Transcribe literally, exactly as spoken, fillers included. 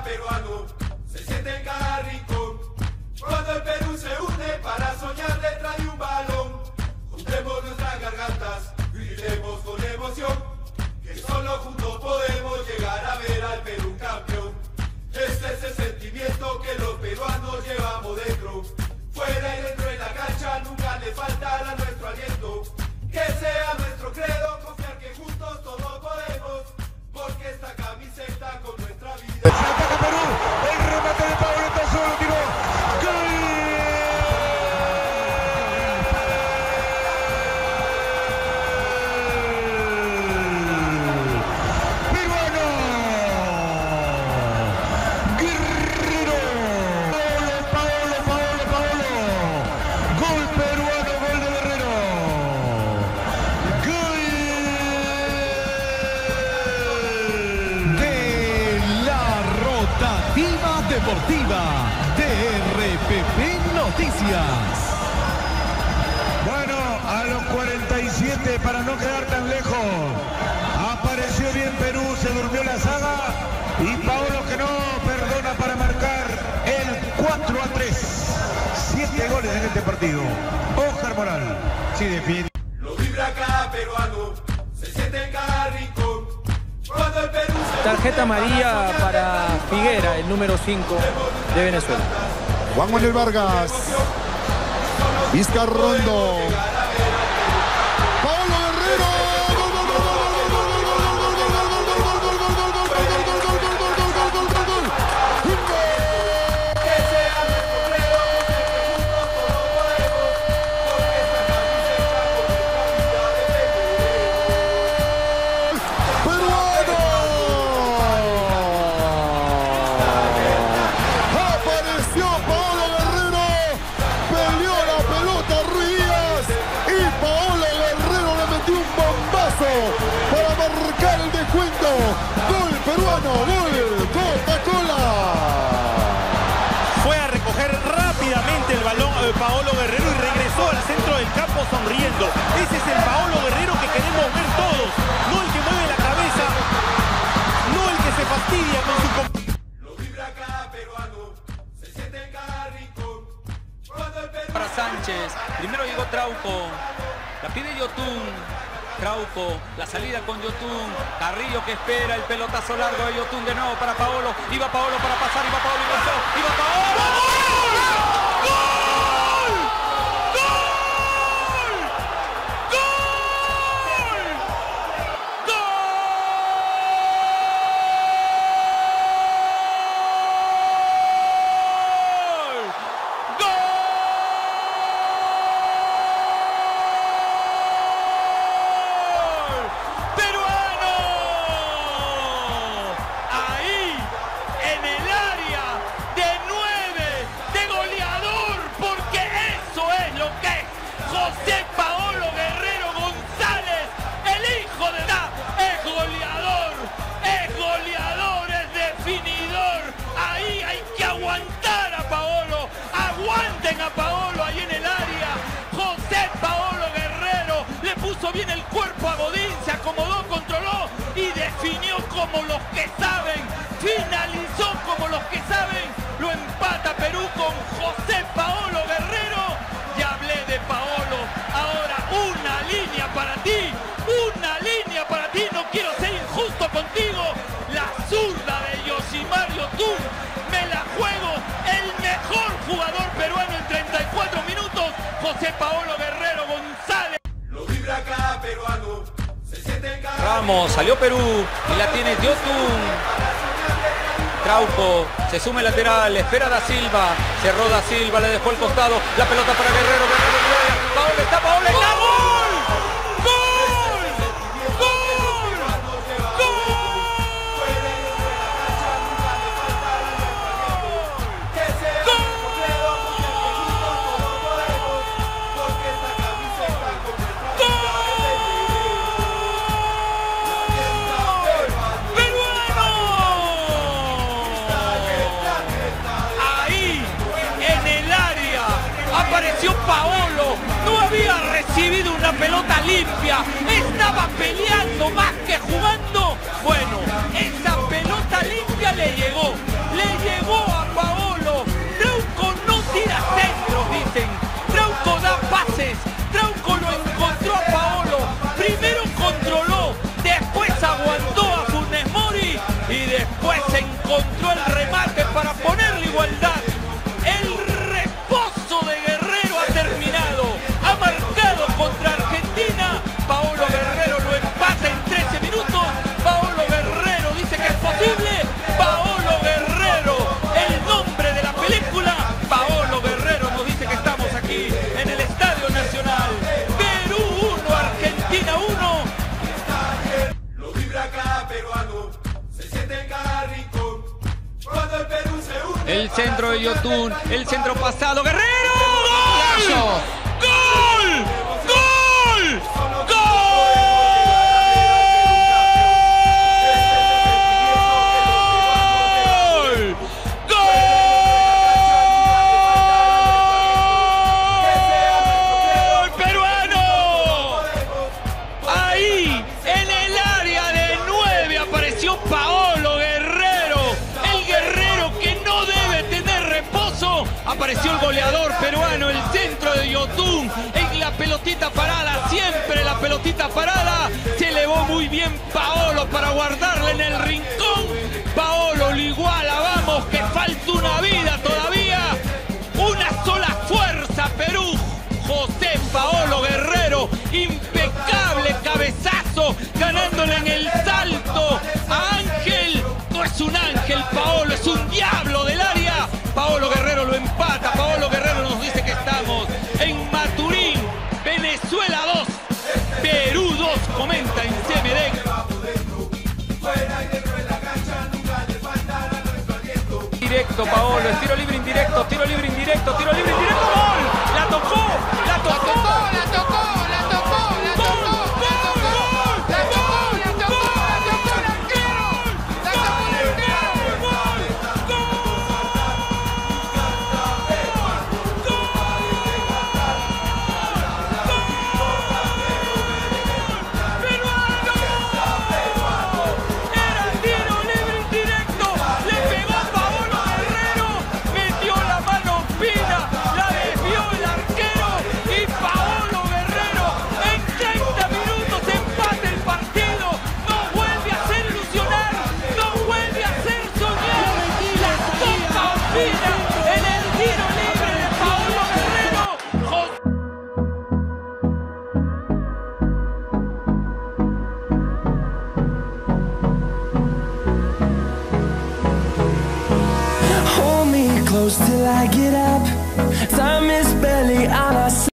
peruano se siente en cada rincón. Cuando el Perú se une para soñar detrás de un balón, juntemos nuestras gargantas, gritemos con emoción, que solo juntos podemos llegar a ver al Perú campeón. Este es el sentimiento que los peruanos llevamos dentro. Fuera y dentro de la cancha nunca le faltará nuestro aliento. Que sea nuestro credo, confiar que juntos todos podemos, porque esta camiseta con nuestra vida. Se ataca Perú, el remate de Paolo está solo, tiró. ¡Gol! Deportiva de R P P Noticias. Bueno, a los cuarenta y siete, para no quedar tan lejos, apareció bien Perú, se durmió la saga y Paolo que no perdona para marcar el cuatro a tres. Siete goles en este partido. Óscar Moral, sí defiende. Lo vibra cada peruano, se siente en cada rincón. Cuando el Perú se Tarjeta amarilla para Figuera, el número cinco de Venezuela. Juan Manuel Vargas. Vizcarrondo. Paolo Guerrero. Para marcar el descuento. Gol peruano, gol Coca-Cola. Fue a recoger rápidamente el balón de Paolo Guerrero y regresó al centro del campo sonriendo. Ese es el Paolo Guerrero que queremos ver todos, no el que mueve la cabeza, no el que se fastidia con su compañero. Lo vibra cada peruano, se siente en cada rincón. Cuando el Perú para Sánchez, primero llegó Trauco, la pide Yotun. Trauco, la salida con Yotun, Carrillo que espera el pelotazo largo de Yotun de nuevo para Paolo, iba Paolo para pasar, iba Paolo y pasó, iba Paolo. ¡Gol! ¡Gol! ¡Gol! ¡Gol! ¡Gol! ¡Gol! José Paolo Guerrero González, el hijo de la... es goleador, es goleador, es definidor. Ahí hay que aguantar a Paolo, aguanten a Paolo ahí en el área. José Paolo Guerrero le puso bien el cuerpo a Godín, se acomodó, controló y definió como los que saben, finalizó como los que saben. Lo empata Perú con José Paolo Guerrero. Ya hablé de Paolo, ahora una línea para ti, una línea para ti, no quiero ser injusto contigo, la zurda de Yoshimar Yotun, me la juego, el mejor jugador peruano en treinta y cuatro minutos, José Paolo Guerrero González. lo vibra cada peruano, se siente en cada Ramos, salió Perú y la tiene Yotun. Trauco, se suma el lateral, espera Da Silva, cerró Da Silva, le dejó el costado, la pelota para Guerrero, Guerrero, Paolo está, Paolo está, ¡gol! ¡Gol! ¡Gol! Apareció Paolo, no había recibido una pelota limpia, estaba peleando más que jugando. Bueno, esa pelota limpia le llegó, le El centro de Yotun, el centro pasado. ¡Guerrero! ¡Gol! ¡Gol! ¡Gol! ¡Gol! Paolo Guerrero, el guerrero que no debe tener reposo. Apareció el goleador peruano, el centro de Yotun, en la pelotita parada, siempre la pelotita parada. Se elevó muy bien Paolo para guardarla en el rincón. Paolo lo iguala, vamos, que falta una vida todavía. Una sola fuerza, Perú. José Paolo Guerrero, impecable cabezazo, ganándole en el salto a Ángel. No es un ángel, Paolo, es un diablo del área. Paolo Guerrero lo empata. Paolo Guerrero nos dice que estamos en Maturín. Venezuela dos, Perú dos, comenta en C M D. Directo, Paolo, es tiro libre indirecto, tiro libre indirecto, tiro libre indirecto, gol. La tocó, la tocó, la tocó, la tocó, la tocó, la tocó, la tocó, la tocó, la tocó, la tocó el arquero, la tocó el arquero, gol, gol, peruano, era tiro libre indirecto, le pegó a Paolo Guerrero, metió la mano fina, la desvió el arquero y Paolo Guerrero en treinta minutos empata el partido, nos vuelve a hacer ilusionar, nos vuelve a hacer soñar, la copa fina en el tiro libre de Paolo Guerrero. Hold me close till I get up.